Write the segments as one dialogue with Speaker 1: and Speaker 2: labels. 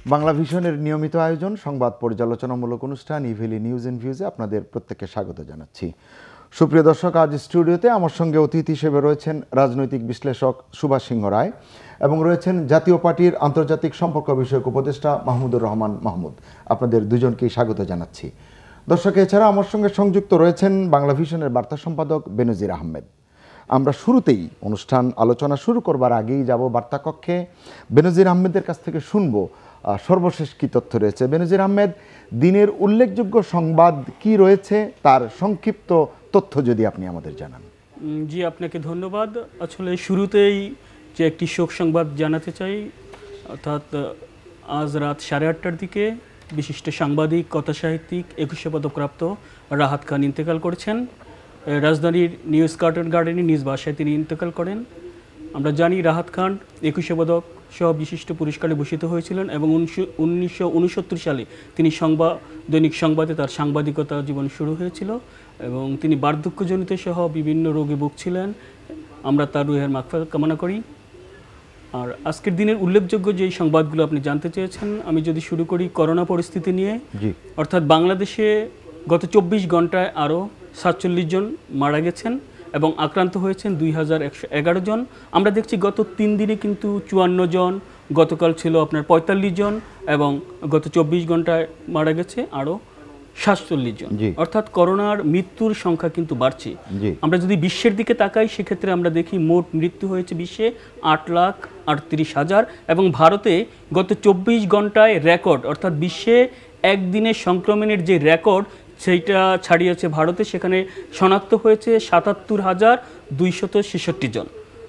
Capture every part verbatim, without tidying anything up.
Speaker 1: বাংলা ভিশনের নিয়মিত আয়োজন সংবাদ পর্যালোচনামূলক অনুষ্ঠান ইভেলি নিউজ ইন ভিউজে আপনাদের প্রত্যেককে স্বাগত জানাচ্ছি। সুপ্রিয় দর্শক, আজ স্টুডিওতে আমার সঙ্গে অতিথি হিসেবে রয়েছেন রাজনৈতিক বিশ্লেষক সুভাষ সিংহ রায় এবং রয়েছেন জাতীয় পার্টির আন্তর্জাতিক সম্পর্ক বিষয়ক উপদেষ্টা মাহমুদুর রহমান মাহমুদ। আপনাদের দুজনকেই স্বাগত জানাচ্ছি। দর্শক, এছাড়া আমার সঙ্গে সংযুক্ত রয়েছেন বাংলা ভিশনের বার্তা সম্পাদক বেনজির আহমেদ। আমরা শুরুতেই অনুষ্ঠান আলোচনা শুরু করবার আগেই যাব বার্তা কক্ষে। বেনজির আহমেদের কাছ থেকে শুনবো সর্বশেষ কী তথ্য রয়েছে। বেনজির আহমেদ, দিনের উল্লেখযোগ্য সংবাদ কি রয়েছে তার সংক্ষিপ্ত তথ্য যদি আপনি আমাদের জানান।
Speaker 2: জি, আপনাকে ধন্যবাদ। আসলে শুরুতেই যে একটি শোক সংবাদ জানাতে চাই, অর্থাৎ আজ রাত সাড়ে আটটার দিকে বিশিষ্ট সাংবাদিক, কথাসাহিত্যিক, একুশে পদকপ্রাপ্ত রাহাত খান ইন্তেকাল করেছেন। রাজধানীর নিউ স্কটল্যান্ড গার্ডেনে নিজ বাসায় তিনি ইন্তেকাল করেন। আমরা জানি রাহাত খান একুশে পদক সহ বিশিষ্ট পুরস্কারে ভূষিত হয়েছিলেন এবং উনিশশো উনসত্তর সালে তিনি সংবাদ দৈনিক সংবাদে তার সাংবাদিকতা জীবন শুরু হয়েছিল এবং তিনি বার্ধক্যজনিত সহ বিভিন্ন রোগে ভুগছিলেন। আমরা তার রুহের মাগফিরাত কামনা করি। আর আজকের দিনের উল্লেখযোগ্য যে সংবাদগুলো আপনি জানতে চেয়েছেন, আমি যদি শুরু করি করোনা পরিস্থিতি নিয়ে। অর্থাৎ বাংলাদেশে গত চব্বিশ ঘন্টায় আরও সাতচল্লিশ জন মারা গেছেন এবং আক্রান্ত হয়েছেন দুই হাজার একশো এগারো জন। আমরা দেখছি গত তিন দিনে কিন্তু চুয়ান্ন জন, গতকাল ছিল আপনার পঁয়তাল্লিশ জন এবং গত চব্বিশ ঘন্টায় মারা গেছে আরও সাতচল্লিশ জন। অর্থাৎ করোনার মৃত্যুর সংখ্যা কিন্তু বাড়ছে। আমরা যদি বিশ্বের দিকে তাকাই, সেক্ষেত্রে আমরা দেখি মোট মৃত্যু হয়েছে বিশ্বে আট লাখ আটত্রিশ হাজার এবং ভারতে গত চব্বিশ ঘন্টায় রেকর্ড, অর্থাৎ বিশ্বে একদিনে সংক্রমণের যে রেকর্ড সেইটা ছাড়িয়েছে ভারতে। সেখানে শনাক্ত হয়েছে সাতাত্তর হাজার দুইশত ছেষট্টি জন,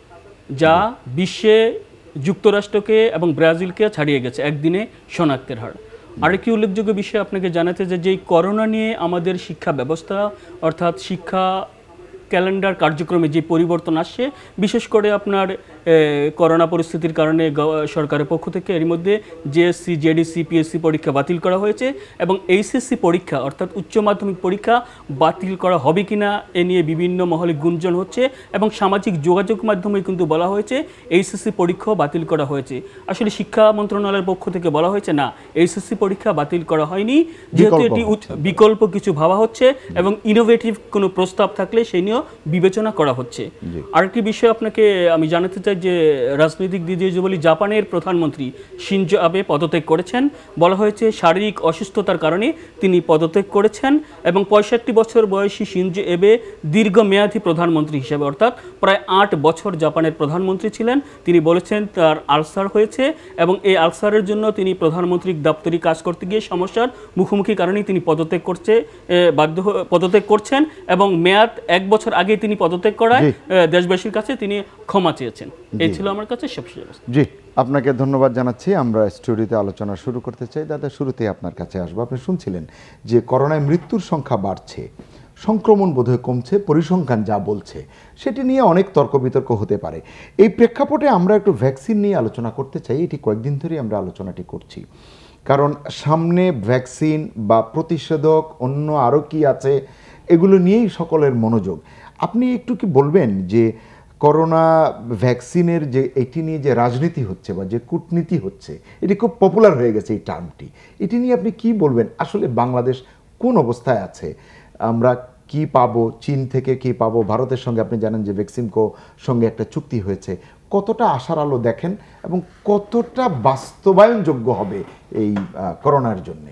Speaker 2: যা বিশ্বে যুক্তরাষ্ট্রকে এবং ব্রাজিলকে ছাড়িয়ে গেছে একদিনে শনাক্তের হার। আরেকটি উল্লেখযোগ্য বিষয় আপনাকে জানাতে যে যেই করোনা নিয়ে আমাদের শিক্ষা ব্যবস্থা, অর্থাৎ শিক্ষা ক্যালেন্ডার কার্যক্রমে যে পরিবর্তন আসছে, বিশেষ করে আপনার করোনা পরিস্থিতির কারণে সরকারের পক্ষ থেকে এর মধ্যে জেএসসি, জেডিসি, পিএসসি পরীক্ষা বাতিল করা হয়েছে এবং এইচএসসি পরীক্ষা অর্থাৎ উচ্চ মাধ্যমিক পরীক্ষা বাতিল করা হবে কিনা এ নিয়ে বিভিন্ন মহলে গুঞ্জন হচ্ছে এবং সামাজিক যোগাযোগ মাধ্যমে কিন্তু বলা হয়েছে এইচএসসি পরীক্ষাও বাতিল করা হয়েছে। আসলে শিক্ষা মন্ত্রণালয়ের পক্ষ থেকে বলা হয়েছে না, এইচএসসি পরীক্ষা বাতিল করা হয়নি, যেহেতু এটি বিকল্প কিছু ভাবা হচ্ছে এবং ইনোভেটিভ কোনো প্রস্তাব থাকলে সেই নিয়েও বিবেচনা করা হচ্ছে। আরেকটি বিষয় আপনাকে আমি জানাতে চাই যে রাজনৈতিক দিক দিয়ে যে বলি, জাপানের প্রধানমন্ত্রী শিনজো আবে পদত্যাগ করেছেন। বলা হয়েছে শারীরিক অসুস্থতার কারণে তিনি পদত্যাগ করেছেন এবং পঁয়ষট্টি বছর বয়সী শিনজো আবে দীর্ঘমেয়াদী প্রধানমন্ত্রী হিসেবে, অর্থাৎ প্রায় আট বছর জাপানের প্রধানমন্ত্রী ছিলেন। তিনি বলেছেন তার আলসার হয়েছে এবং এই আলসারের জন্য তিনি প্রধানমন্ত্রীর দাপ্তরিক কাজ করতে গিয়ে সমস্যার মুখোমুখি কারণেই তিনি পদত্যাগ করছে বাধ্য পদত্যাগ করছেন এবং মেয়াদ এক বছর আগে তিনি পদত্যাগ করায় দেশবাসীর কাছে তিনি ক্ষমা চেয়েছেন। এই ছিল আমার কাছে সবশেষ অবস্থা।
Speaker 1: জি, আপনাকে ধন্যবাদ জানাচ্ছি। আমরা স্টুডিওতে আলোচনা শুরু করতে চাই। দাদা, শুরুতেই আপনার কাছে আসবো। আপনি শুনছিলেন যে করোনায় মৃত্যুর সংখ্যা বাড়ছে, সংক্রমণ বোধহয় কমছে, পরিসংখ্যান যা বলছে সেটি নিয়ে অনেক তর্ক বিতর্ক হতে পারে। এই প্রেক্ষাপটে আমরা একটু ভ্যাকসিন নিয়ে আলোচনা করতে চাই। এটি কয়েকদিন ধরেই আমরা আলোচনাটি করছি, কারণ সামনে ভ্যাকসিন বা প্রতিষেধক অন্য আরও কি আছে এগুলো নিয়েই সকলের মনোযোগ। আপনি একটু কি বলবেন যে করোনা ভ্যাকসিনের যে এটি নিয়ে যে রাজনীতি হচ্ছে বা যে কূটনীতি হচ্ছে, এটি খুব পপুলার হয়ে গেছে এই টার্মটি, এটি নিয়ে আপনি কি বলবেন? আসলে বাংলাদেশ কোন অবস্থায় আছে? আমরা কি পাবো? চীন থেকে কি পাবো? ভারতের সঙ্গে আপনি জানেন যে ভ্যাকসিনকো সঙ্গে একটা চুক্তি হয়েছে। কতটা আশার আলো দেখেন এবং কতটা বাস্তবায়নযোগ্য হবে এই করোনার জন্যে?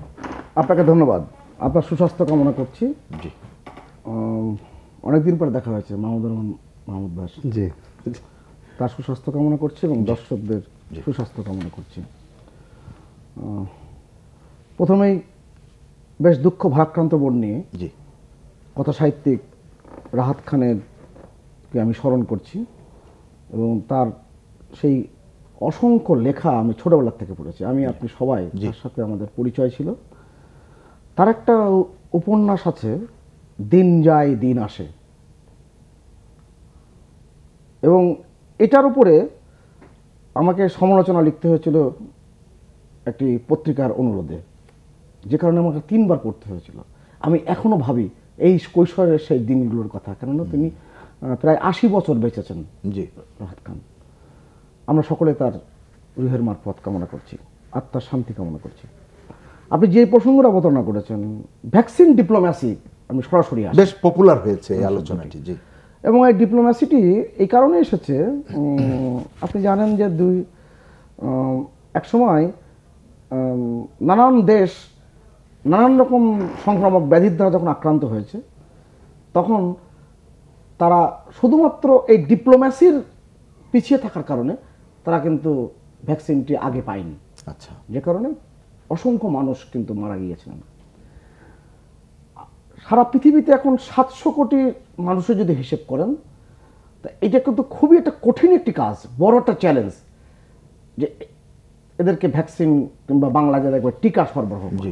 Speaker 3: আপনাকে ধন্যবাদ। আপনার সুস্বাস্থ্য কামনা করছি।
Speaker 1: জি,
Speaker 3: অনেকদিন পরে দেখা হয়েছে মাহমুদুর রহমান মাহমুদ ভাই। জি, তার সুস্বাস্থ্য কামনা করছি এবং দর্শকদের সুস্বাস্থ্য কামনা করছি। প্রথমেই বেশ দুঃখ ভারাক্রান্ত বোধ নিয়ে
Speaker 1: জি
Speaker 3: কথা সাহিত্যিক রাহাত খানেরকে আমি স্মরণ করছি এবং তার সেই অসংখ্য লেখা আমি ছোটবেলার থেকে পড়েছি। আমি আপনি সবাই তার সাথে আমাদের পরিচয় ছিল। তার একটা উপন্যাস আছে, দিন যায় দিন আসে, এবং এটার উপরে আমাকে সমালোচনা লিখতে হয়েছিল একটি পত্রিকার অনুরোধে, যে কারণে আমাকে তিনবার পড়তে হয়েছিল। আমি এখনো ভাবি এই কৈশোরের সেই দিনগুলোর কথা, কেননা তিনি প্রায় আশি বছর বেঁচেছেন জি রাহাত খান। আমরা সকলে তার রুহের মারফত কামনা করছি। আত্মার শান্তি কামনা করছি। আপনি যে প্রসঙ্গটা অবতারণা করেছেন, ভ্যাকসিন ডিপ্লোম্যাসি, আমি সরাসরি আসি।
Speaker 1: বেশ পপুলার হয়েছে এই আলোচনাটি। জি।
Speaker 3: এবং এই ডিপ্লোম্যাসিটি এই কারণে এসেছে, আপনি জানেন যে দুই এক সময় নানান দেশ নানান রকম সংক্রামক ব্যাধির দ্বারা যখন আক্রান্ত হয়েছে, তখন তারা শুধুমাত্র এই ডিপ্লোম্যাসির পিছিয়ে থাকার কারণে তারা কিন্তু ভ্যাকসিনটি আগে পায়নি।
Speaker 1: আচ্ছা।
Speaker 3: যে কারণে অসংখ্য মানুষ কিন্তু মারা গিয়েছিলেন। সারা পৃথিবীতে এখন সাতশো কোটি মানুষের যদি হিসেব করেন, তা এটা কিন্তু খুবই একটা কঠিন একটি কাজ, বড় একটা চ্যালেঞ্জ, যে এদেরকে ভ্যাকসিন কিংবা বাংলাদেশে একবার টিকা সরবরাহ। জি।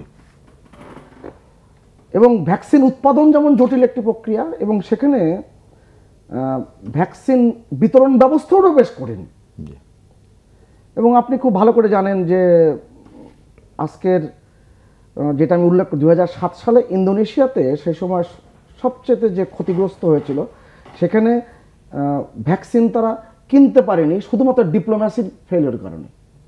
Speaker 3: এবং ভ্যাকসিন উৎপাদন যেমন জটিল একটি প্রক্রিয়া, এবং সেখানে ভ্যাকসিন বিতরণ ব্যবস্থাও বেশ কঠিন। এবং আপনি খুব ভালো করে জানেন যে আজকের যেটা আমি উল্লেখ করি, দু হাজার সাত সালে ইন্দোনেশিয়াতে সেই সময় সবচেয়ে যে ক্ষতিগ্রস্ত হয়েছিল, সেখানে ভ্যাকসিন তারা কিনতে পারেনি শুধুমাত্র ডিপ্লোম্যাসির ফেলিওর কারণে।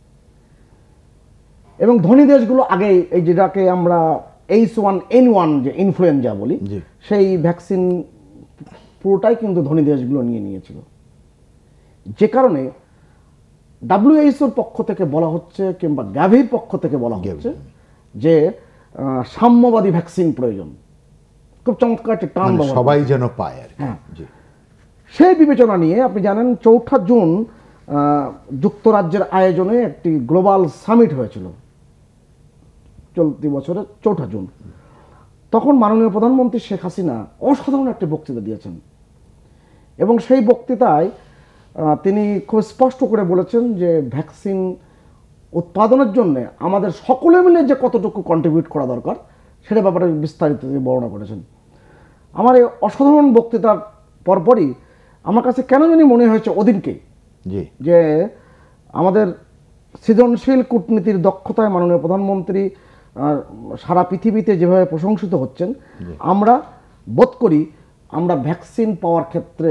Speaker 3: এবং ধনী দেশগুলো আগে এই যেটাকে আমরা এইচ ওয়ান এন ওয়ান যে ইনফ্লুয়েঞ্জা বলি, সেই ভ্যাকসিন পুরোটাই কিন্তু ধনী দেশগুলো নিয়ে নিয়েছিল। যে কারণে ডাব্লিউএইচওর পক্ষ থেকে বলা হচ্ছে, কিংবা গ্যাভির পক্ষ থেকে বলা হচ্ছে যে সাম্যবাদী ভ্যাকসিন প্রয়োজন। খুব চমৎকার একটা টার্ম,
Speaker 1: সবাই যেন পায় আর কি।
Speaker 3: সেই বিবেচনা নিয়ে আপনি জানেন চৌঠা জুন যুক্তরাজ্যের আয়োজনে একটি গ্লোবাল সামিট হয়েছিল, চলতি বছরের চৌঠা জুন। তখন মাননীয় প্রধানমন্ত্রী শেখ হাসিনা অসাধারণ একটি বক্তৃতা দিয়েছেন, এবং সেই বক্তৃতায় তিনি খুব স্পষ্ট করে বলেছেন যে ভ্যাকসিন উৎপাদনের জন্য আমাদের সকলে মিলে যে কতটুকু কন্ট্রিবিউট করা দরকার সেটা ব্যাপারে বিস্তারিত বর্ণনা করেছেন। আমার এই অসাধারণ বক্তৃতার পরপরই আমার কাছে কেন জানি মনে হয়েছে ওদিনকে যে আমাদের সৃজনশীল কূটনীতির দক্ষতায় মাননীয় প্রধানমন্ত্রী সারা পৃথিবীতে যেভাবে প্রশংসিত হচ্ছেন, আমরা বোধ করি আমরা ভ্যাকসিন পাওয়ার ক্ষেত্রে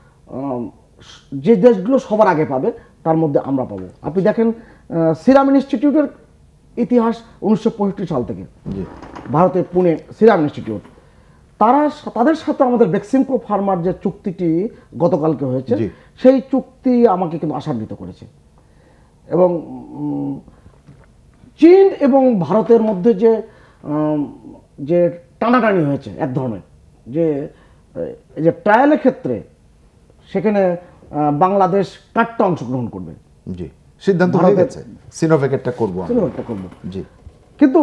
Speaker 3: যে দেশগুলো সবার আগে পাবে তার মধ্যে আমরা পাবো। আপনি দেখেন সিরাম ইনস্টিটিউটের ইতিহাস উনিশশো পঁয়ষট্টি সাল থেকে, ভারতের পুনে সিরাম ইনস্টিটিউট, তারা তাদের সাথে আমাদের ভ্যাকসিনকো ফার্মার যে চুক্তিটি গতকালকে হয়েছে, সেই চুক্তি আমাকে কিন্তু আশান্বিত করেছে। এবং চীন এবং ভারতের মধ্যে যে যে টানাটানি হয়েছে এক ধরনের, যে যে ট্রায়ালের ক্ষেত্রে সেখানে বাংলাদেশ কাটটা অংশগ্রহণ করবে,
Speaker 1: জি সিদ্ধান্ত হয়ে গেছে, সিনোভ্যাকটা করব
Speaker 3: সিনোভ্যাকটা করব।
Speaker 1: জি,
Speaker 3: কিন্তু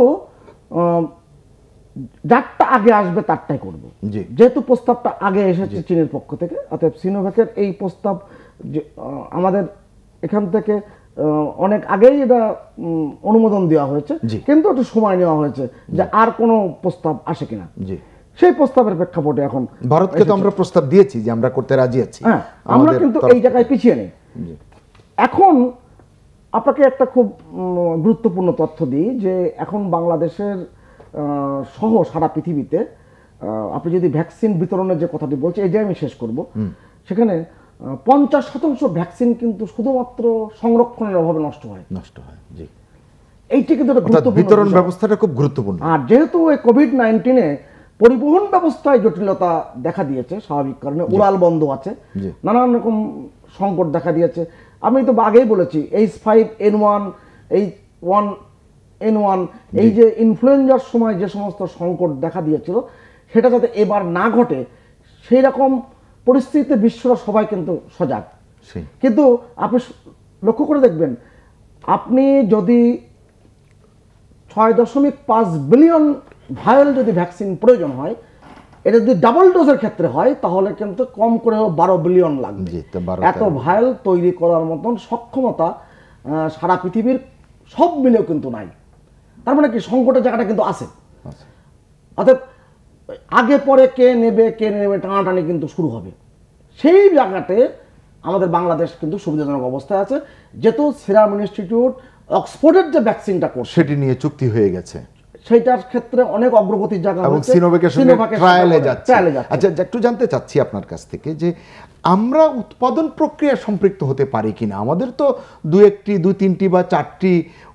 Speaker 3: যারটা আগে আসবে তারটাই করব, যেহেতু প্রস্তাবটা আগে এসেছে চীনের পক্ষ থেকে। অতএব সিনোভ্যাকের এই প্রস্তাব আমাদের এখান থেকে অনেক আগেই এটা অনুমোদন দেওয়া হয়েছে, কিন্তু একটু সময় নেওয়া হয়েছে যে আর কোনো প্রস্তাব আসে কিনা। সেই প্রস্তাবের প্রেক্ষাপটে এখন
Speaker 1: ভারতকে তো আমরা প্রস্তাব দিয়েছি যে আমরা করতে রাজি আছি,
Speaker 3: হ্যাঁ, আমরা কিন্তু এই জায়গায় পিছিয়ে নেই। এখন আপনাকে একটা খুব গুরুত্বপূর্ণ তথ্য দিই যে এখন বাংলাদেশের সহ সারা পৃথিবীতে আপনি যদি ভ্যাকসিন বিতরণের যে কথাটি বলছি, এই যে আমি শেষ করব, সেখানে পঞ্চাশ শতাংশ ভ্যাকসিন কিন্তু শুধুমাত্র সংরক্ষণের অভাবে নষ্ট হয় নষ্ট হয় জি, এইটি কিন্তু
Speaker 1: বিতরণ ব্যবস্থাটা খুব গুরুত্বপূর্ণ।
Speaker 3: আর যেহেতু এই কোভিড নাইন্টিনে পরিবহন ব্যবস্থায় জটিলতা দেখা দিয়েছে, স্বাভাবিক কারণে উড়াল বন্ধ আছে, নানান রকম সংকট দেখা দিয়েছে। আমি তো আগেই বলেছি H five N one H one N one এই যে ইনফ্লুয়েঞ্জার সময় যে সমস্ত সংকট দেখা দিয়েছিল, সেটা যাতে এবার না ঘটে সেই রকম পরিস্থিতিতে বিশ্বরা সবাই কিন্তু সজাগ। কিন্তু আপনি লক্ষ্য করে দেখবেন, আপনি যদি ছয় দশমিক পাঁচ বিলিয়ন ভায়োল যদি ভ্যাকসিন প্রয়োজন হয়, এটা যদি ডাবল ডোজের ক্ষেত্রে হয় তাহলে কিন্তু কম করেও বারো বিলিয়ন লাগবে। এত ভায়োল তৈরি করার মতন সক্ষমতা সারা পৃথিবীর সব মিলেও কিন্তু নাই। তার মানে কি সংকটের জায়গাটা কিন্তু আছে। অর্থাৎ আগে পরে কে নেবে কে নেবে টানাটানি কিন্তু শুরু হবে। সেই জায়গাতে আমাদের বাংলাদেশ কিন্তু সুবিধাজনক অবস্থায় আছে, যেহেতু সিরাম ইনস্টিটিউট অক্সফোর্ডের যে ভ্যাকসিনটা করছে
Speaker 1: সেটি নিয়ে চুক্তি হয়ে গেছে,
Speaker 3: সেইটার ক্ষেত্রে অনেক অগ্রগতির জায়গা
Speaker 1: এবং সিনোভ্যাকের সঙ্গে ট্রায়ালে যাচ্ছে। আচ্ছা, একটু জানতে চাচ্ছি আপনার কাছ থেকে যে আমরা উৎপাদন প্রক্রিয়া সম্পৃক্ত হতে পারি কিনা। আমাদের তো দু একটি দুই তিনটি বা চারটি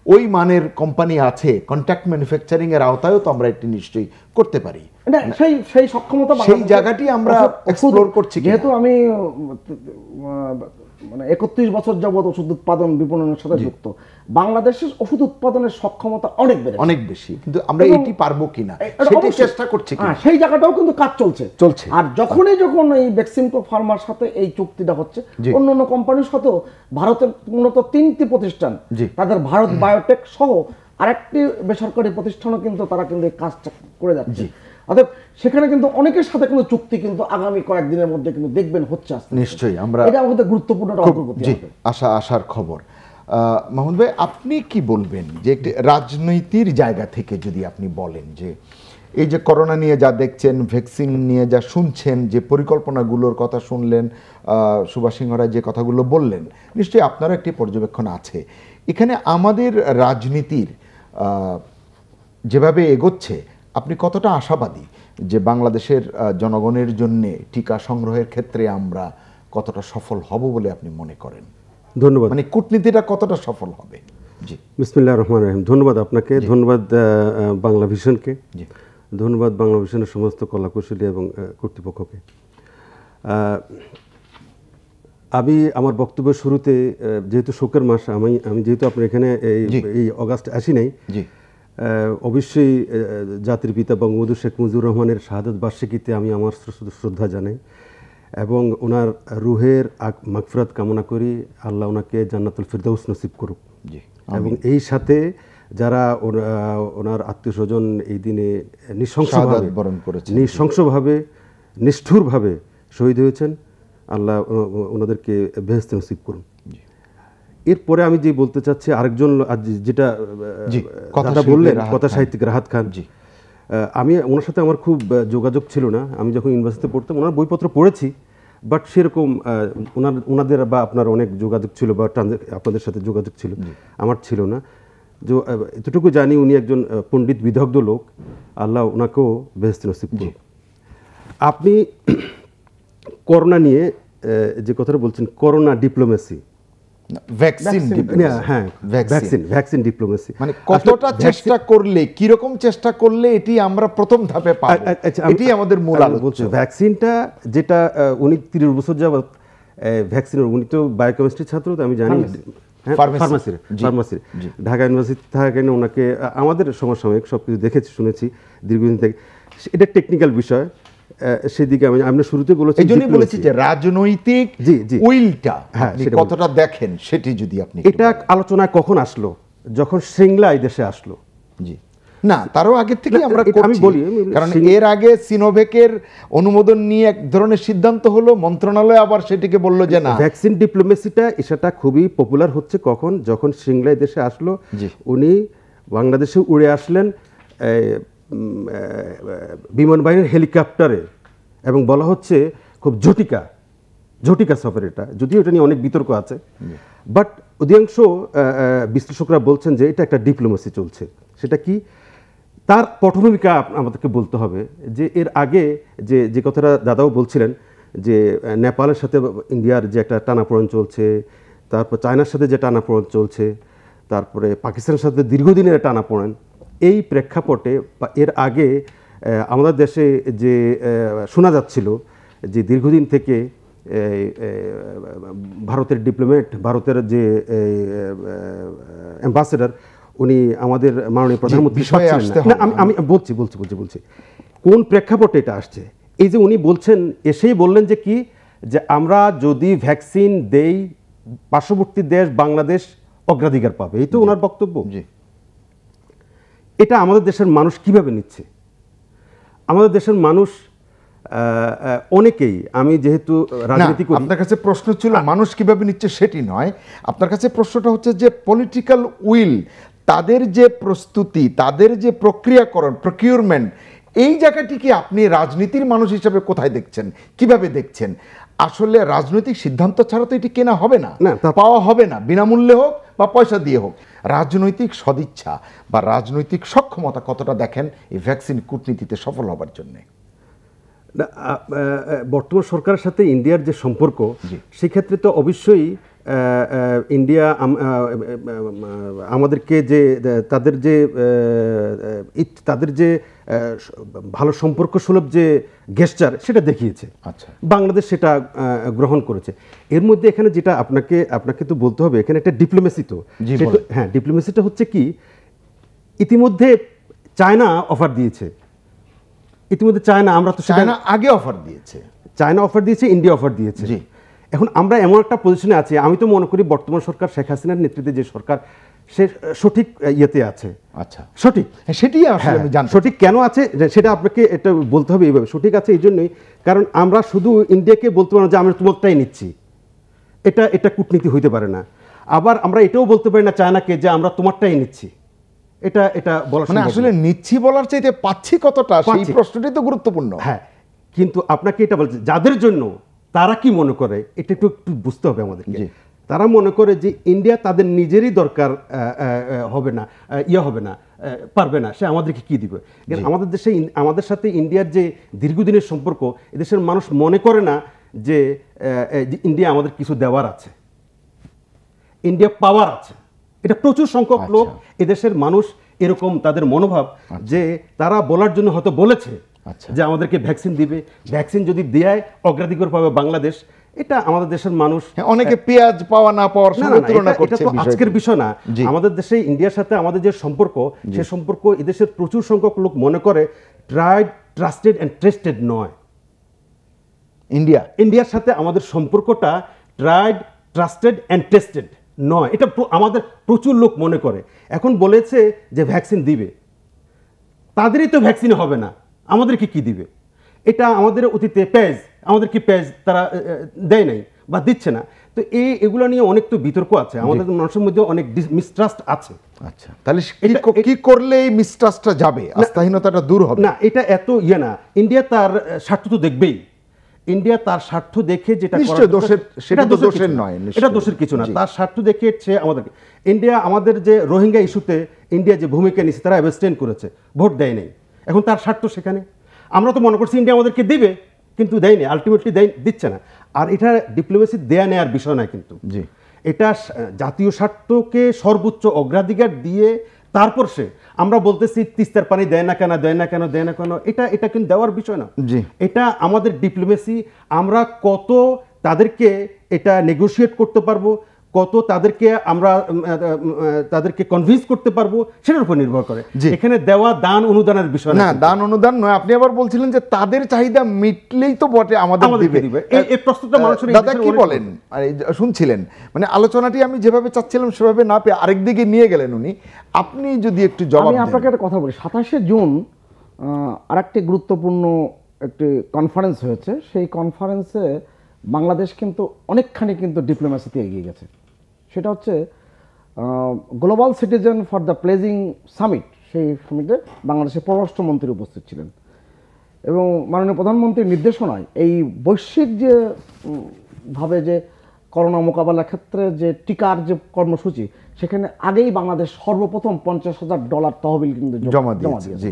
Speaker 1: ওই মানের কোম্পানি আছে, কন্ট্রাক্ট ম্যানুফ্যাকচারিং এর আওতায়ও তো আমরা এটি নিশ্চয়ই করতে পারি।
Speaker 3: না, সেই সেই সক্ষমতা
Speaker 1: সেই জায়গাটি আমরা এক্সপ্লোর করছি।
Speaker 3: যেহেতু আমি মানে একত্রিশ বছর যাবত ওষুধ উৎপাদন বিপণনের সাথে যুক্ত, বাংলাদেশের ওষুধ উৎপাদনের সক্ষমতা অনেক বেড়ে
Speaker 1: অনেক বেশি, কিন্তু আমরা এটি পারবো কিনা সেটি চেষ্টা করছি।
Speaker 3: হ্যাঁ, সেই জায়গাটাও কিন্তু কাজ চলছে
Speaker 1: চলছে
Speaker 3: আর যখনই যখন এই বেক্সিমকো ফার্মার সাথে এই চুক্তিটা হচ্ছে, অন্য অন্য কোম্পানির সাথেও ভারতের মূলত তিনটি প্রতিষ্ঠান, তাদের ভারত বায়োটেক সহ আরেকটি বেসরকারি প্রতিষ্ঠানও কিন্তু তারা কিন্তু এই কাজটা করে যাচ্ছে। অর্থাৎ সেখানে কিন্তু অনেকের সাথে কিন্তু চুক্তি কিন্তু আগামী কয়েকদিনের মধ্যে কিন্তু দেখবেন হচ্ছে।
Speaker 1: নিশ্চয়ই আমরা
Speaker 3: এটা আমাদের গুরুত্বপূর্ণ অগ্রগতি হবে।
Speaker 1: আশা আশার খবর। মাহমুদ ভাই, আপনি কি বলবেন যে একটি রাজনীতির জায়গা থেকে যদি আপনি বলেন যে এই যে করোনা নিয়ে যা দেখছেন, ভ্যাকসিন নিয়ে যা শুনছেন, যে পরিকল্পনাগুলোর কথা শুনলেন, সুভাষ সিংহ রায় যে কথাগুলো বললেন, নিশ্চয়ই আপনারও একটি পর্যবেক্ষণ আছে। এখানে আমাদের রাজনীতির যেভাবে এগোচ্ছে, আপনি কতটা আশাবাদী যে বাংলাদেশের জনগণের জন্য টিকা সংগ্রহের ক্ষেত্রে আমরা কতটা সফল হব বলে আপনি মনে করেন?
Speaker 4: ধন্যবাদ।
Speaker 1: মানে কূটনীতিটা কতটা সফল হবে? জি,
Speaker 4: বিসমিল্লাহির রহমানির রহিম। ধন্যবাদ আপনাকে, ধন্যবাদ বাংলা ভিশনকে, ধন্যবাদ বাংলা ভিশনের সমস্ত কলাকুশলী এবং কর্তৃপক্ষকে। আমি আমার বক্তব্যের শুরুতে, যেহেতু শোকের মাস, আমি আমি যেহেতু আপনার এখানে এই এই অগাস্ট আসি নাই, অবশ্যই জাতির পিতা বঙ্গবন্ধু শেখ মুজিবুর রহমানের শাহাদাত বার্ষিকীতে আমি আমার শ্রদ্ধা জানাই এবং ওনার রুহের মাগফিরাত কামনা করি। আল্লাহ ওনাকে জান্নাতুল ফিরদাউস নসিব করুক। এবং এই সাথে যারা ওনার আত্মীয় স্বজন এই দিনে নৃশংসভাবে নৃশংসভাবে নিষ্ঠুরভাবে শহীদ হয়েছেন, আল্লাহ ওনাদেরকে বেহেশত নসিব করুন। এরপরে আমি যে বলতে চাচ্ছি, আরেকজন যেটা কথা বললেন, কথা সাহিত্যিক রাহাত খান, আমি ওনার সাথে আমার খুব যোগাযোগ ছিল না। আমি যখন ইউনিভার্সিটিতে পড়তাম ওনার বইপত্র পড়েছি, বাট সেরকম ওনার ওনাদের বা আপনার অনেক যোগাযোগ ছিল বা আপনাদের সাথে যোগাযোগ ছিল, আমার ছিল না। যে এতটুকু জানি উনি একজন পণ্ডিত বিদগ্ধ লোক, আল্লাহ ওনাকেও বেহেশত নসিব করুন। আপনি করোনা নিয়ে যে কথাটা বলছেন, করোনা ডিপ্লোমেসি,
Speaker 1: ভ্যাকসিন
Speaker 4: হ্যাঁ ভ্যাকসিন ভ্যাকসিন ডিপ্লোমেসি,
Speaker 1: মানে কতটা চেষ্টা করলে, কি রকম চেষ্টা করলে এটি আমরা প্রথম ধাপে পাবো, এটি আমাদের মূল আলোচনা।
Speaker 4: ভ্যাকসিনটা যেটা উনি তিরিশ বছর যাবত ভ্যাকসিনের, উনি তো বায়োকেমিস্ট্রি ছাত্র, তো আমি জানি ফার্মাসির ফার্মাসির ঢাকা ইউনিভার্সিটি থাকাকালীন ওনাকে আমাদের সমসাময়িক সব কিছু দেখেছি, শুনেছি দীর্ঘদিন থেকে। এটা টেকনিক্যাল বিষয়, সেদিকে আমি আমরা শুরুতে বলেছি,
Speaker 1: এইজন্যই বলেছি যে রাজনৈতিক জি জি উইলটা আপনি কতটা দেখেন সেটি যদি আপনি।
Speaker 4: এটা আলোচনায় কখন আসলো? যখন সিংলা এই দেশে আসলো।
Speaker 1: জি, না তারও আগে থেকে আমরা
Speaker 4: আমি বলি,
Speaker 1: কারণ এর আগে সিনোভেকের অনুমোদন নিয়ে এক ধরনের সিদ্ধান্ত হলো, মন্ত্রণালয় আবার সেটিকে বললো যে না।
Speaker 4: ভ্যাকসিন ডিপ্লোমেসিটা সেটা খুবই পপুলার হচ্ছে কখন? যখন সিংলা এই দেশে আসলো, উনি বাংলাদেশে উড়ে আসলেন বিমান বাহিনীর হেলিকপ্টারে, এবং বলা হচ্ছে খুব ঝটিকা ঝটিকা সফর এটা, যদিও এটা নিয়ে অনেক বিতর্ক আছে, বাট অধিকাংশ বিশ্লেষকরা বলছেন যে এটা একটা ডিপ্লোমেসি চলছে। সেটা কি, তার পটভূমিকা আমাদেরকে বলতে হবে। যে এর আগে যে যে কথাটা দাদাও বলছিলেন, যে নেপালের সাথে ইন্ডিয়ার যে একটা টানাপোড়েন চলছে, তারপর চায়নার সাথে যে টানাপোড়েন চলছে, তারপরে পাকিস্তানের সাথে দীর্ঘদিনের টানাপোড়েন, এই প্রেক্ষাপটে এর আগে আমাদের দেশে যে শোনা যাচ্ছিল যে দীর্ঘদিন থেকে ভারতের ডিপ্লোমেট, ভারতের যে অ্যাম্বাসেডর, উনি আমাদের মাননীয় প্রধানমন্ত্রী না, আমি আমি বলছি বলছি বলছি বলছি কোন প্রেক্ষাপটে এটা আসছে। এই যে উনি বলছেন, এসেই বললেন যে কি, যে আমরা যদি ভ্যাকসিন দেই, পার্শ্ববর্তী দেশ বাংলাদেশ অগ্রাধিকার পাবে, এই তো ওনার বক্তব্য। এটা আমাদের দেশের মানুষ কিভাবে নিচ্ছে? আমাদের দেশের মানুষ অনেকেই, আমি যেহেতু রাজনীতি করি,
Speaker 1: আপনার কাছে প্রশ্ন ছিল মানুষ কিভাবে নিচ্ছে সেটি নয়, আপনার কাছে প্রশ্নটা হচ্ছে যে পলিটিক্যাল উইল, তাদের যে প্রস্তুতি, তাদের যে প্রক্রিয়াকরণ, প্রকিউরমেন্ট, এই জায়গাটিকে আপনি রাজনীতির মানুষ হিসেবে কোথায় দেখছেন, কিভাবে দেখছেন? আসলে রাজনৈতিক সিদ্ধান্ত ছাড়া তো এটি কেনা হবে না, পাওয়া হবে না, বিনামূল্যে হোক বা পয়সা দিয়ে হোক। রাজনৈতিক সদিচ্ছা বা রাজনৈতিক সক্ষমতা কতটা দেখেন এই ভ্যাকসিন কূটনীতিতে সফল হবার জন্য?
Speaker 4: বর্তমান সরকারের সাথে ইন্ডিয়ার যে সম্পর্ক, সেক্ষেত্রে তো অবশ্যই ইন্ডিয়া আমাদেরকে যে তাদের যে তাদের যে ভালো সম্পর্ক সুলভ যে গেস্টার সেটা দেখিয়েছে, আচ্ছা, বাংলাদেশ সেটা গ্রহণ করেছে। এর মধ্যে এখানে যেটা আপনাকে আপনাকে তো বলতে হবে, এখানে একটা ডিপ্লোমেসি তো, হ্যাঁ, ডিপ্লোমেসিটা হচ্ছে কি, ইতিমধ্যে চায়না অফার দিয়েছে, ইতিমধ্যে চায়না, আমরা তো
Speaker 1: চায়না আগে অফার দিয়েছে,
Speaker 4: চায়না অফার দিয়েছে, ইন্ডিয়া অফার দিয়েছে। এখন আমরা এমন একটা পজিশনে আছি, আমি তো মনে করি বর্তমান সরকার শেখ হাসিনার নেতৃত্বে যে সরকার, সে সঠিক ইয়েতে আছে।
Speaker 1: আচ্ছা,
Speaker 4: সঠিক,
Speaker 1: সেটি আসলে আমি জানি।
Speaker 4: সঠিক কেন আছে সেটা আপনাকে এটা বলতে হবে এইভাবে, সঠিক আছে এই জন্যই কারণ আমরা শুধু ইন্ডিয়াকে বলতে পারি না যে আমরা তোমারটাই নিচ্ছি, এটা এটা কূটনীতি হইতে পারে না। আবার আমরা এটাও বলতে পারি না চায়নাকে যে আমরা তোমারটাই নিচ্ছি, এটা এটা বলা
Speaker 1: মানে আসলে নিচ্ছি বলার চাইতে পাচ্ছি কতটা, সেই প্রশ্নটি তো গুরুত্বপূর্ণ।
Speaker 4: হ্যাঁ, কিন্তু আপনাকে এটা বলছে যাদের জন্য, তারা কি মনে করে এটা একটু একটু বুঝতে হবে আমাদেরকে। তারা মনে করে যে ইন্ডিয়া তাদের নিজেরই দরকার হবে না, ইয়ে হবে না, পারবে না, সে আমাদেরকে কি দিবে। আমাদের দেশে আমাদের সাথে ইন্ডিয়ার যে দীর্ঘদিনের সম্পর্ক, এদেশের মানুষ মনে করে না যে ইন্ডিয়া আমাদের কিছু দেওয়ার আছে, ইন্ডিয়া পাওয়ার আছে। এটা প্রচুর সংখ্যক লোক, এদেশের মানুষ এরকম তাদের মনোভাব যে তারা বলার জন্য হয়তো বলেছে যে আমাদেরকে ভ্যাকসিন দিবে, ভ্যাকসিন যদি দেয় অগ্রাধিকার পাবে বাংলাদেশ। এটা আমাদের দেশের মানুষ,
Speaker 1: অনেকে পেঁয়াজ পাওয়া না পাওয়ার সঙ্গে তুলনা করছে।
Speaker 4: এটা তো আজকের বিষয় না, আমাদের দেশে ইন্ডিয়ার সাথে আমাদের যে সম্পর্ক, সে সম্পর্ক এদেশের প্রচুর সংখ্যক লোক মনে করে ট্রাইড, ট্রাস্টেড এন্ড ট্রেস্টেড নয়।
Speaker 1: ইন্ডিয়া
Speaker 4: ইন্ডিয়ার সাথে আমাদের সম্পর্কটা ট্রাইড, ট্রাস্টেড এন্ড টেস্টেড নয়, এটা আমাদের প্রচুর লোক মনে করে। এখন বলেছে যে ভ্যাকসিন দিবে, তাদেরই তো ভ্যাকসিন হবে না, আমাদেরকে কি দিবে? এটা আমাদের অতীতে পেঁয়াজ, আমাদের কি পেঁয়াজ তারা দেয় নাই বা দিচ্ছে না। তো এই এগুলো নিয়ে অনেক তো বিতর্ক আছে, আমাদের মানুষের মধ্যে অনেক মিসট্রাস্ট আছে।
Speaker 1: আচ্ছা, তাহলে কি করলে এই মিসট্রাস্টটা যাবে, আস্থাহীনতাটা দূর হবে?
Speaker 4: না, এটা এত ইয়ে না, ইন্ডিয়া তার স্বার্থ তো দেখবেই, ইন্ডিয়া তার স্বার্থ দেখে যেটা
Speaker 1: দোষের, সেটা তো দোষের নয়,
Speaker 4: এটা দোষের কিছু না, তার স্বার্থ দেখে সে আমাদেরকে, ইন্ডিয়া আমাদের যে রোহিঙ্গা ইস্যুতে ইন্ডিয়া যে ভূমিকা নিয়েছে, তারা অ্যাবস্টেইন করেছে, ভোট দেয় নাই। এখন তার স্বার্থ সেখানে, আমরা তো মনে করছি ইন্ডিয়া আমাদেরকে দিবে, কিন্তু দেয়নি, আলটিমেটলি দিচ্ছে না। আর এটা ডিপ্লোমেসি দেয়া নেওয়ার বিষয় নয়, কিন্তু এটা জাতীয় স্বার্থকে সর্বোচ্চ অগ্রাধিকার দিয়ে তারপর সে, আমরা বলতেছি তিস্তার পানি দেয় না কেন, দেয় না কেন, দেয় না কেন, এটা এটা কিন্তু দেওয়ার বিষয় না। এটা আমাদের ডিপ্লোমেসি, আমরা কত তাদেরকে এটা নেগোশিয়েট করতে পারবো, কত তাদেরকে আমরা তাদেরকে কনভিন্স করতে পারবো, সেটার উপর নির্ভর করে। এখানে দেওয়া দান অনুদানের বিষয় না,
Speaker 1: দান অনুদান নয়। আপনি আবার বলছিলেন যে তাদের চাহিদা মিটলেই তো বটে আমাদের দিবে,
Speaker 4: এই প্রশ্নটা মানুষের,
Speaker 1: দাদা কি বলেন? শুনছিলেন, মানে আলোচনাটি আমি যেভাবে চাচ্ছিলাম সেভাবে না পেয়ে আরেক দিকে নিয়ে গেলেন উনি। আপনি যদি একটু জবাব দেন।
Speaker 3: আমি আপনাকে একটা কথা বলি, সাতাশে জুন আরেকটি গুরুত্বপূর্ণ একটি কনফারেন্স হয়েছে, সেই কনফারেন্সে বাংলাদেশ কিন্তু অনেকখানি কিন্তু ডিপ্লোমেসিতে এগিয়ে গেছে। সেটা হচ্ছে global citizen for the pledging summit. সেই সামিটে বাংলাদেশের পররাষ্ট্রমন্ত্রী উপস্থিত ছিলেন এবং মাননীয় প্রধানমন্ত্রীর নির্দেশনায় এই বৈশ্বিক যে ভাবে যে করোনা মোকাবেলার ক্ষেত্রে যে টিকার যে কর্মসূচি, সেখানে আগেই বাংলাদেশ সর্বপ্রথম পঞ্চাশ হাজার ডলার তহবিল কিন্তু জমা দিয়েছে।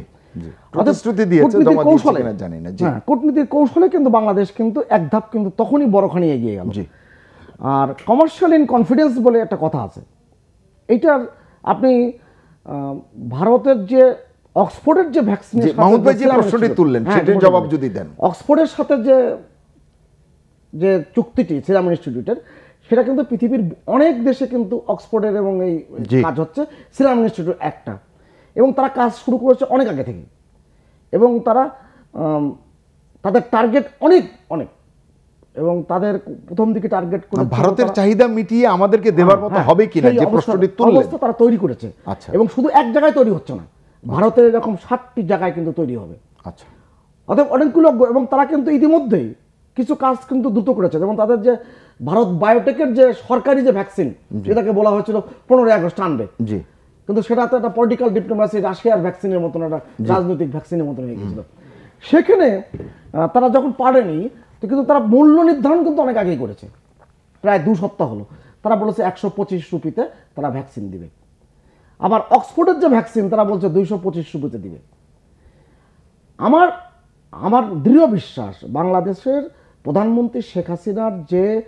Speaker 3: কূটনীতির কৌশলে কিন্তু বাংলাদেশ কিন্তু এক ধাপ কিন্তু তখনই বড়খানি এগিয়ে গেল। আর কমার্শিয়াল ইন কনফিডেন্স বলে একটা কথা আছে, এইটার আপনি ভারতের যে অক্সফোর্ডের যে ভ্যাকসিনের
Speaker 1: মাহমুদ ভাই যে প্রশ্নটি তুললেন সেটার জবাব যদি দেন।
Speaker 3: অক্সফোর্ডের সাথে যে যে চুক্তিটি সিরাম ইনস্টিটিউটের, সেটা কিন্তু পৃথিবীর অনেক দেশে কিন্তু অক্সফোর্ডের এবং এই কাজ হচ্ছে, সিরাম ইনস্টিটিউট একটা, এবং তারা কাজ শুরু করেছে অনেক আগে থেকে, এবং তারা তাদের টার্গেট অনেক অনেক এবং তাদের প্রথম দিকে টার্গেট করে
Speaker 1: ভারতের চাহিদা মিটিয়ে আমাদেরকে দেওয়ার মতো হবে কিনা যে প্রশ্নটি তুললেন,
Speaker 3: অবস্থা তারা তৈরি করেছে। আচ্ছা, এবং শুধু এক জায়গায় তৈরি হচ্ছে না, ভারতের এরকম ষাটটি জায়গায় কিন্তু তৈরি হবে।
Speaker 1: আচ্ছা,
Speaker 3: অতএব অনেকগুলো, এবং তারা কিন্তু ইতিমধ্যেই কিছু কাজ কিন্তু দ্রুত করেছে, যেমন তাদের যে ভারত বায়োটেকের যে সরকারি যে ভ্যাকসিন, যেটাকে বলা হয়েছিল পনেরোই আগস্ট আনবে, জি, কিন্তু সেটা তো একটা পলিটিক্যাল ডিপ্লোমেসি, রাশিয়ার ভ্যাকসিনের মতন, একটা রাজনৈতিক ভ্যাকসিনের মতন হয়ে গেছিল। সেখানে তারা যখন পারেনি, তো কিন্তু তারা মূল্য নির্ধারণ কিন্তু অনেক আগেই করেছে, প্রায় দু সপ্তাহ হলো। তারা বলেছে একশো পঁচিশ রুপিতে তারা ভ্যাকসিন দিবে। আবার অক্সফোর্ডের যে ভ্যাকসিন, তারা বলছে দুইশো পঁচিশ রুপিতে দিবে। আমার আমার দৃঢ় বিশ্বাস, বাংলাদেশের প্রধানমন্ত্রী শেখ হাসিনার যে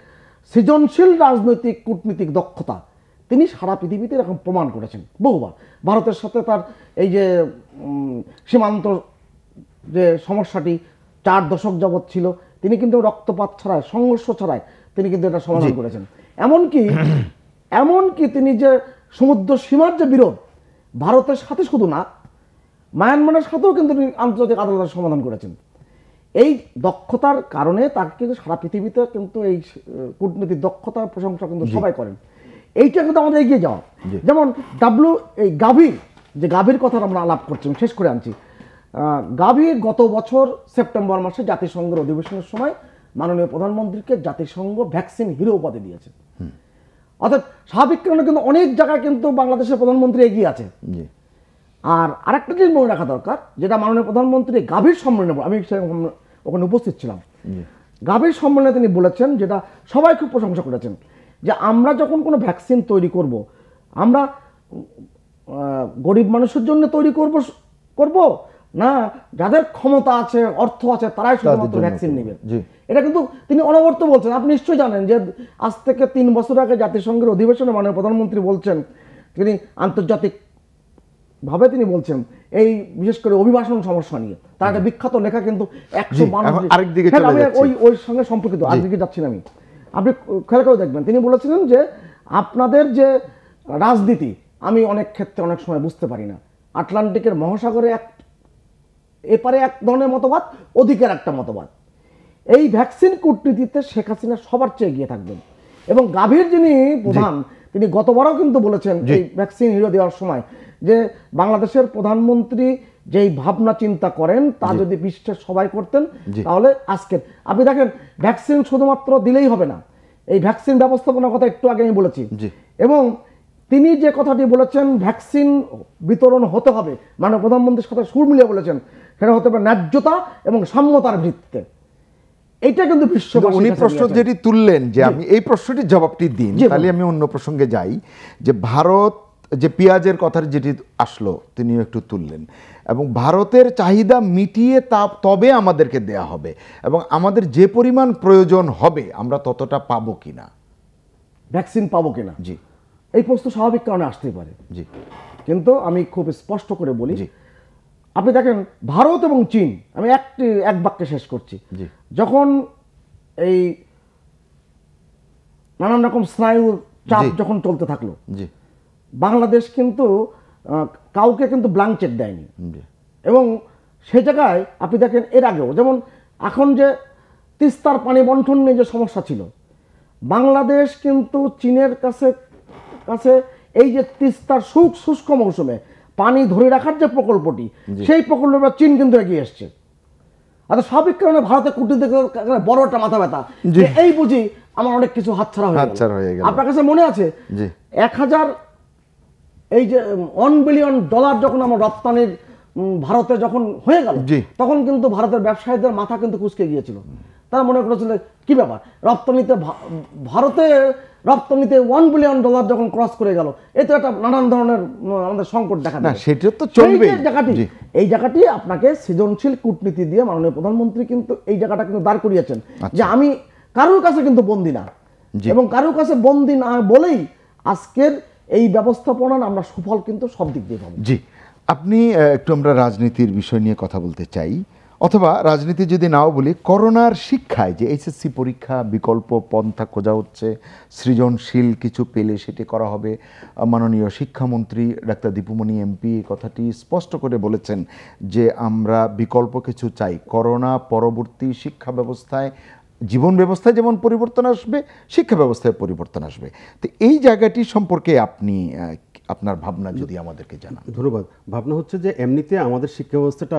Speaker 3: সৃজনশীল রাজনৈতিক কূটনীতিক দক্ষতা তিনি সারা পৃথিবীতে এরকম প্রমাণ করেছেন বহুবার। ভারতের সাথে তার এই যে সীমান্ত যে সমস্যাটি চার দশক যাবৎ ছিল, তিনি কিন্তু রক্তপাত ছাড়াই, সংঘর্ষ ছাড়াই তিনি কিন্তু এটা সমাধান করেছেন। এমনকি এমনকি তিনি যে সমুদ্র সীমার যে বিরোধ ভারতের সাথে শুধু না, মায়ানমারের সাথেও কিন্তু তিনি আন্তর্জাতিক আদালতের সমাধান করেছেন। এই দক্ষতার কারণে তাকে কিন্তু সারা পৃথিবীতে কিন্তু এই কূটনীতিক দক্ষতার প্রশংসা কিন্তু সবাই করেন। এইটা কিন্তু আমাদের এগিয়ে যাওয়া। যেমন ডাব্লু এই গাভীর যে গাভীর কথা আমরা আলাপ করছি, শেষ করে আনছি। গাভীর গত বছর সেপ্টেম্বর মাসে জাতিসংঘের অধিবেশনের সময় মাননীয় প্রধানমন্ত্রীকে জাতিসংঘ ভ্যাকসিন হিরো উপাধি দিয়েছে। অর্থাৎ স্বাভাবিক কারণে কিন্তু অনেক জায়গায় কিন্তু বাংলাদেশের প্রধানমন্ত্রী এগিয়ে আছে। আর আরেকটা জিনিস মনে রাখা দরকার, যেটা মাননীয় প্রধানমন্ত্রী গাভীর সম্মেলনে, আমি ওখানে উপস্থিত ছিলাম, গাভীর সম্মেলনে তিনি বলেছেন, যেটা সবাই খুব প্রশংসা করেছেন, যে আমরা যখন কোনো ভ্যাকসিন তৈরি করব, আমরা গরিব মানুষের জন্য তৈরি করব করব না যাদের ক্ষমতা আছে, অর্থ আছে, তারাই শুধুমাত্র ভ্যাকসিন নেবে। এটা কিন্তু তিনি অনবরত বলছেন। আপনি নিশ্চয়ই জানেন যে আজ থেকে তিন বছর আগে জাতিসংঘের অধিবেশনে মাননীয় প্রধানমন্ত্রী বলছেন, তিনি আন্তর্জাতিক ভাবে তিনি বলছেন এই বিশেষ করে অভিবাসন সমস্যা নিয়ে তার একটা বিখ্যাত লেখা কিন্তু একশো আমি ওই ওই সঙ্গে সম্পর্কিত, আরেকদিকে যাচ্ছি না আমি। আপনি খেয়াল করে দেখবেন তিনি বলেছিলেন যে আপনাদের যে রাজনীতি আমি অনেক ক্ষেত্রে অনেক সময় বুঝতে পারি না, আটলান্টিকের মহাসাগরে এক এপারে এক ধরনের মতবাদ, ওদিকের একটা মতবাদ। এই ভ্যাকসিন কূটনীতিতে শেখ হাসিনা সবার চেয়ে এগিয়ে থাকবেন। এবং গাভীর যিনি প্রধান, তিনি গতবারও কিন্তু বলেছেন এই ভ্যাকসিন হিরো দেওয়ার সময় যে বাংলাদেশের প্রধানমন্ত্রী যেই ভাবনা চিন্তা করেন তা যদি বিশ্বের সবাই করতেন তাহলে আজকের আপনি দেখেন ভ্যাকসিন শুধুমাত্র দিলেই হবে না, এই ভ্যাকসিন ব্যবস্থাপনার কথা একটু আগে আমি বলেছি। এবং তিনি যে কথাটি বলেছেন ভ্যাকসিন বিতরণ হতে হবে, মানে প্রধানমন্ত্রীর সাথে সুর মিলিয়ে বলেছেন, সেটা হতে পারে ন্যায্যতা এবং সাম্যতার ভিত্তিতে। এইটা কিন্তু বিশ্ব
Speaker 1: উনি প্রশ্ন যেটি তুললেন যে আমি এই প্রশ্নটির জবাবটি দিন, তাহলে আমি অন্য প্রসঙ্গে যাই। যে ভারত যে পেঁয়াজের কথা যেটি আসলো তিনিও একটু তুললেন, এবং ভারতের চাহিদা মিটিয়ে তা তবে আমাদেরকে দেয়া হবে, এবং আমাদের যে পরিমাণ প্রয়োজন হবে আমরা ততটা পাবো কিনা,
Speaker 3: ভ্যাকসিন পাবো কিনা, জি এই প্রশ্ন স্বাভাবিক কারণে আসতেই পারে। জি কিন্তু আমি খুব স্পষ্ট করে বলি, আপনি দেখেন ভারত এবং চীন, আমি একটি এক বাক্যে শেষ করছি, যখন এই নানান রকম স্নায়ু চাপ যখন চলতে থাকলো, বাংলাদেশ কিন্তু কাউকে কিন্তু ব্ল্যাঙ্ক চেক দেয়নি। এবং সেই জায়গায় আপনি দেখেন এর আগেও যেমন এখন যে তিস্তার পানি বন্টন নিয়ে যে সমস্যা ছিল, বাংলাদেশ কিন্তু চীনের কাছে কাছে এই যে তিস্তার শুষ্ক মৌসুমে পানি ধরে রাখার যে প্রকল্পটি, সেই প্রকল্পে চীন কিন্তু এগিয়ে এসছে। আচ্ছা স্বাভাবিক কারণে ভারতের কূটনীতিক বড় একটা মাথা ব্যথা, এই বুঝি আমার অনেক কিছু হাতছাড়া হয়ে গেল। আপনার কাছে মনে আছে এক হাজার এই যে ওয়ান বিলিয়ন ডলার যখন আমার রপ্তানির ভারতে যখন হয়ে গেল, তখন কিন্তু ভারতের ব্যবসায়ীদের মাথা কিন্তু কুঁচকে গিয়েছিল। তারা মনে করেছিল কি ব্যাপার, রপ্তানিতে ভারতে রপ্তানিতে ওয়ান বিলিয়ন ডলার যখন ক্রস করে গেল, এ তো একটা নানান ধরনের আমাদের সংকট দেখা দেয়।
Speaker 1: সেটা তো চলবে।
Speaker 3: জায়গাটি এই জায়গাটি আপনাকে সৃজনশীল কূটনীতি দিয়ে মাননীয় প্রধানমন্ত্রী কিন্তু এই জায়গাটা কিন্তু দাঁড় করিয়েছেন যে আমি কারোর কাছে কিন্তু বন্দী না, এবং কারোর কাছে বন্দী না বলেই আজকের এই ব্যবস্থাপনার আমরা সুফল কিন্তু সব দিক দিয়ে পাবো।
Speaker 1: জি, আপনি একটু আমরা রাজনীতির বিষয় নিয়ে কথা বলতে চাই, অথবা রাজনীতি যদি নাও বলি, করোনার শিক্ষায় যে এইচএসসি পরীক্ষা বিকল্প পন্থা খোঁজা হচ্ছে, সৃজনশীল কিছু পেলে সেটি করা হবে। মাননীয় শিক্ষামন্ত্রী ডাক্তার দীপুমণি এমপি এই কথাটি স্পষ্ট করে বলেছেন যে আমরা বিকল্প কিছু চাই। করোনা পরবর্তী শিক্ষা ব্যবস্থায়, জীবন ব্যবস্থায় যেমন পরিবর্তন আসবে, শিক্ষা ব্যবস্থায় পরিবর্তন আসবে। তো এই জায়গাটি সম্পর্কে আপনি আপনার ভাবনা যদি আমাদেরকে জানান।
Speaker 4: ধন্যবাদ। ভাবনা হচ্ছে যে এমনিতে আমাদের শিক্ষা ব্যবস্থাটা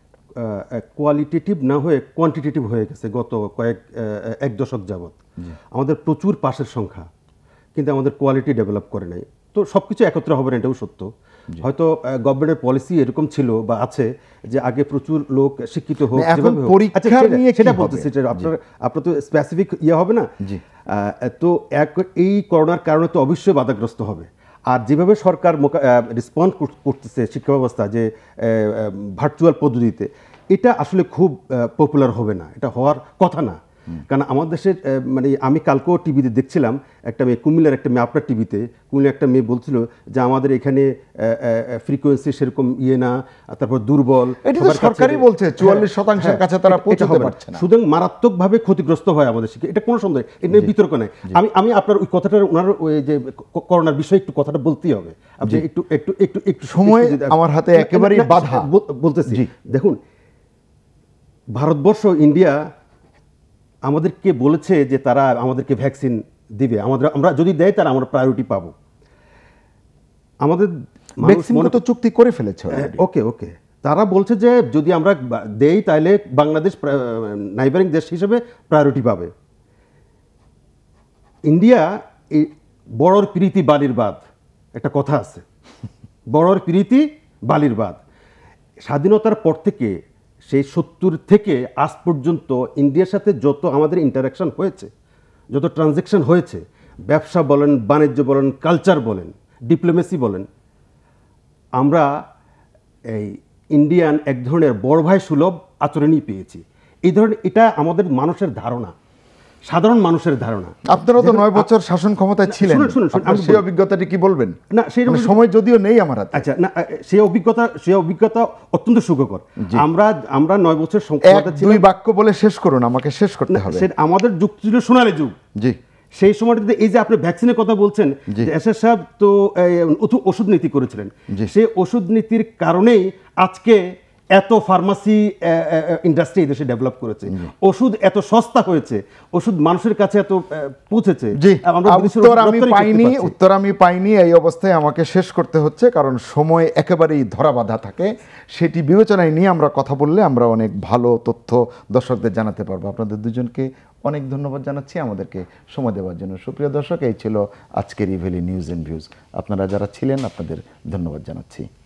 Speaker 4: কোয়ালিটেটিভ না হয়ে কোয়ান্টিটেটিভ হয়ে গেছে গত কয়েক এক দশক যাবৎ। আমাদের প্রচুর পাশের সংখ্যা, কিন্তু আমাদের কোয়ালিটি ডেভেলপ করে নাই। তো সব কিছু একত্রে হবে না, এটাও সত্য। হয়তো গভর্নমেন্টের পলিসি এরকম ছিল বা আছে যে আগে প্রচুর লোক শিক্ষিত হোক, সেটা বলতেছি, আপনার আপনার তো স্পেসিফিক ইয়ে হবে না। তো এক এই করোনার কারণে তো অবশ্যই বাধাগ্রস্ত হবে। আর যেভাবে সরকার রেসপন্ড করতেছে শিক্ষা ব্যবস্থা, যে ভার্চুয়াল পদ্ধতিতে, এটা আসলে খুব পপুলার হবে না, এটা হওয়ার কথা না। কারণ আমার দেশের মানে আমি কালকেও টিভিতে দেখছিলাম একটা মেয়ে, কুমিল্লার একটা মেয়ে, আপনার টিভিতে কুমিল্লার একটা মেয়ে বলছিল যে আমাদের এখানে ফ্রিকোয়েন্সি সেরকম ইয়ে না, তারপর দুর্বল,
Speaker 1: সরকারই বলছে চুয়াল্লিশ শতাংশের কাছে তারা পৌঁছাতে পারছে না,
Speaker 4: সুতরাং মারাত্মকভাবে ক্ষতিগ্রস্ত হয় আমাদের শিক্ষা, এটা কোনো সন্দেহ, এটা নিয়ে বিতর্ক নাই। আমি আমি আপনার ওই কথাটা ওনার ওই যে করোনার বিষয়ে একটু কথাটা বলতেই হবে, আপনি একটু একটু একটু একটু
Speaker 1: সময় আমার হাতে একেবারেই বাধা
Speaker 4: বলতেছি। দেখুন, ভারতবর্ষ, ইন্ডিয়া আমাদেরকে বলেছে যে তারা আমাদেরকে ভ্যাকসিন দিবে, আমাদের আমরা যদি দেয় তারা আমরা প্রায়োরিটি পাবো। আমাদের
Speaker 1: তো চুক্তি করে ফেলেছে,
Speaker 4: ওকে ওকে তারা বলছে যে যদি আমরা দেই তাহলে বাংলাদেশ নাইবারিং দেশ হিসেবে প্রায়োরিটি পাবে। ইন্ডিয়া এই বড়র প্রীতি বালির বাদ একটা কথা আছে, বড়র প্রীতি বালির বাদ। স্বাধীনতার পর থেকে সেই সত্তর থেকে আজ পর্যন্ত ইন্ডিয়ার সাথে যত আমাদের ইন্টারাকশন হয়েছে, যত ট্রানজ্যাকশন হয়েছে, ব্যবসা বলেন, বাণিজ্য বলেন, কালচার বলেন, ডিপ্লোমেসি বলেন, আমরা এই ইন্ডিয়ান এক ধরনের বড় ভাই সুলভ আচরণই পেয়েছি। এই ধরনের, এটা আমাদের মানুষের ধারণা, সাধারণ মানুষের ধারণা।
Speaker 1: আপনারা তো নয় বছর শাসন ক্ষমতায় ছিলেন, সেই অভিজ্ঞতাটি কি বলবেন?
Speaker 4: না, সেই
Speaker 1: সময় যদিও নেই আমার হাতে।
Speaker 4: আচ্ছা, না, সেই অভিজ্ঞতা সেই অভিজ্ঞতা অত্যন্ত সুখকর। আমরা আমরা নয় বছর ক্ষমতা ছিলাম।
Speaker 1: দুই বাক্য বলে শেষ করুন, আমাকে শেষ করতে হবে।
Speaker 4: আমাদের যুগ ছিল সোনালী যুগ।
Speaker 1: জি,
Speaker 4: সেই সময়টাতে এই যে আপনি ভ্যাকসিনের কথা বলছেন, এরশাদ সাহেব তো ওষুধ নীতি করেছিলেন, সেই ওষুধ নীতির কারণেই আজকে এত ফার্মাসি ইন্ডাস্ট্রি এই দেশে ডেভেলপ করেছে, ওষুধ এত সস্তা হয়েছে, ওষুধ মানুষের কাছে এত পৌঁছেছে।
Speaker 1: উত্তর আমি পাইনি, উত্তর আমি পাইনি এই অবস্থায় আমাকে শেষ করতে হচ্ছে, কারণ সময় একেবারেই ধরাবাঁধা থাকে। সেটি বিবেচনায় নিয়ে আমরা কথা বললে আমরা অনেক ভালো তথ্য দর্শকদের জানাতে পারবো। আপনাদের দুজনকে অনেক ধন্যবাদ জানাচ্ছি আমাদেরকে সময় দেওয়ার জন্য। সুপ্রিয় দর্শক, এই ছিল আজকের ইভেলি নিউজ এন্ড ভিউজ। আপনারা যারা ছিলেন আপনাদের ধন্যবাদ জানাচ্ছি।